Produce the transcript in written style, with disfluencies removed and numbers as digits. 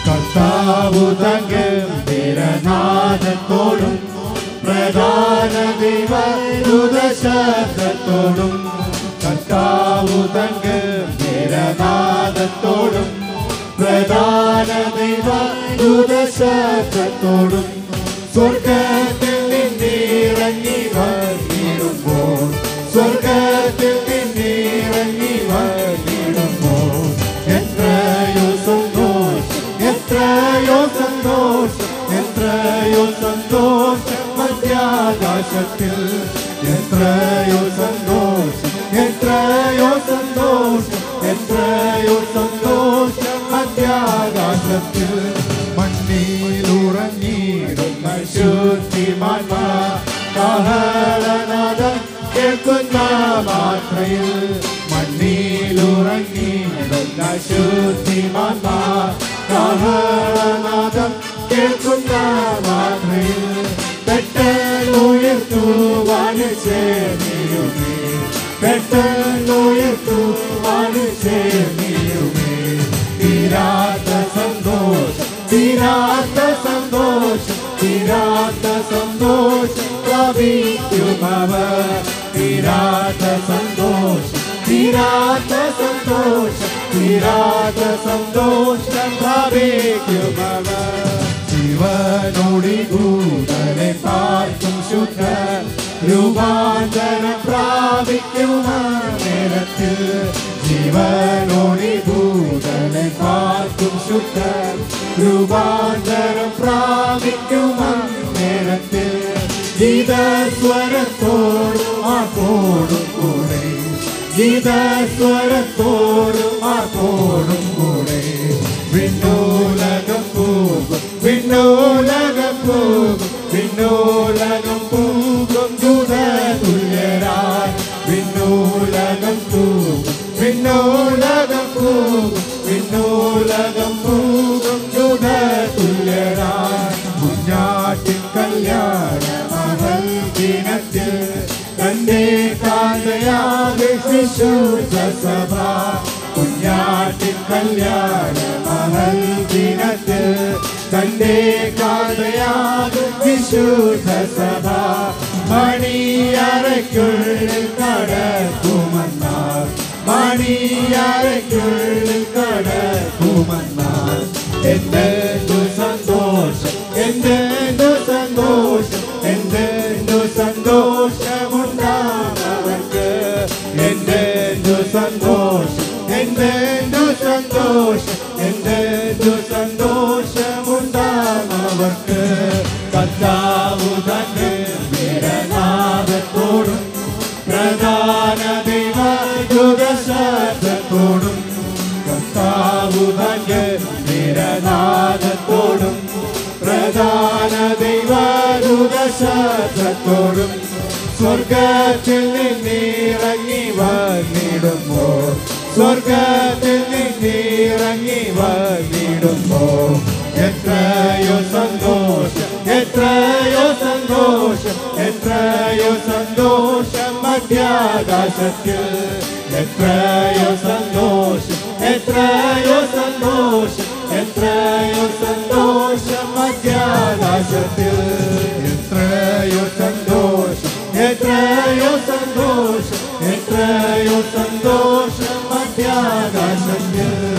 കർത്താവു ഗംഭീരനാദത്തോടും പ്രധാന ദൈവദൂതശബ്ദത്തോടും കർത്താവു ഗംഭീരനാദത്തോടും പ്രധാന ദൈവദൂതശബ്ദത്തോടും സ്വർഗ്ഗത്തിൽ നിന്നിറങ്ങി വന്നിടുമ്പോൾ സ്വർഗ്ഗത്തിൽ നിന്നിറങ്ങി വന്നിടുമ്പോൾ എത്രയോ സന്തോഷം എത്രയോ സന്തോഷം എത്രയോ സന്തോഷം മധ്യാകാശത്തിൽ എത്രയോ സന്തോഷം എത്രയോ സന്തോഷം എത്രയോ സന്തോഷം മധ്യാകാശത്തിൽ മണ്ണിലുറങ്ങിയിടുന്ന ശുദ്ധിമാന്മാർ കാഹളനാദം കേൾക്കുന്ന മാത്രയിൽ മണ്ണിലുറങ്ങിയിടുന്ന ശുദ്ധിമാന്മാർ കാഹളനാദം കേൾക്കുന്ന മാത്രയിൽ പെട്ടെന്നുയർത്തുവാന് ചേർന്നിടുമേ പെട്ടെന്നുയർത്തുവാന് ചേർന്നിടുമേ തീരാത്ത സന്തോഷം തീരാത്ത സന്തോഷം തീരാത്ത സന്തോഷം പ്രാപിക്കുമവർ തീരാത്ത സന്തോഷം തീരാത്ത സന്തോഷം തീരാത്ത സന്തോഷം പ്രാപിക്കുമവർ ജീവനോടി കൂടനെ പാർക്കും ശുദ്ധ രൂപാന്തരം പ്രാപിക്കുന്ന നേരത്തിൽ ജീവനോടി കൂടനെ പാർക്കും ശുദ്ധ രൂപാന്തരം പ്രാപിക്കുന്ന നേരത്തിൽ ഗീതസ്വരത്തോടും ആർപ്പോടും കൂടെ ഗീതസ്വരത്തോടും ആർപ്പോടും കൂടെ വിണ്ണോലകം പോകും വിണ്ണോലകം പോകും വിണ്ണോലകം പോകും ദൂതതുല്യരായി വിണ്ണോലകം പോകും വിണ്ണോലകം പോകും വിണ്ണോലകം പോകും ദൂതതുല്യരായി കുഞ്ഞാട്ടിൻ കല്യാണ മഹൽ ദിനത്തിൽ തന്റെ കാന്തയാകെ വിശുദ്ധ സഭ കുഞ്ഞാട്ടിൻ കല്യാണ മഹൽ ദിനത്തിൽ തന്റെ കാന്തയാകെ വിശുദ്ധ സഭ മണിയറയ്ക്കുള്ളിൽ കടക്കുമെന്നാൽ മണിയറയ്ക്കുള്ളിൽ കടക്കുമെന്നാൽ എന്തെന്തു സന്തോഷം എന്തെന്തു സന്തോഷം എന്തെന്തു സന്തോഷമുണ്ടാവർക്ക് എന്തെന്തു സന്തോഷം എന്തെന്തു സന്തോഷം എന്തെന്തു സന്തോഷമുണ്ടാവർക്ക് കർത്താവു തന്റെ വീരനാദത്തോടും പ്രധാന ദൈവദൂതശബ്ദത്തോടും കർത്താവു തന്റെ വീരനാദത്തോടും പ്രധാന ദൈവദൂതശബ്ദത്തോടും സ്വർഗ്ഗത്തിൽ നിന്നിറങ്ങി വന്നിടുമ്പോൾ സ്വർഗ്ഗത്തിൽ നിന്നിറങ്ങി വന്നിടുമ്പോൾ എത്രയോ സന്തോഷം എത്രയോ സന്തോഷം എത്രയോ സന്തോഷം മധ്യാകാശത്തിൽ എത്രയോ സന്തോഷം എത്രയോ സന്തോഷം എത്രയോ സന്തോഷം മധ്യാകാശത്തിൽ എത്രയോ സന്തോഷം എത്രയോ സന്തോഷം എത്രയോ സന്തോഷം മധ്യാകാശത്തിൽ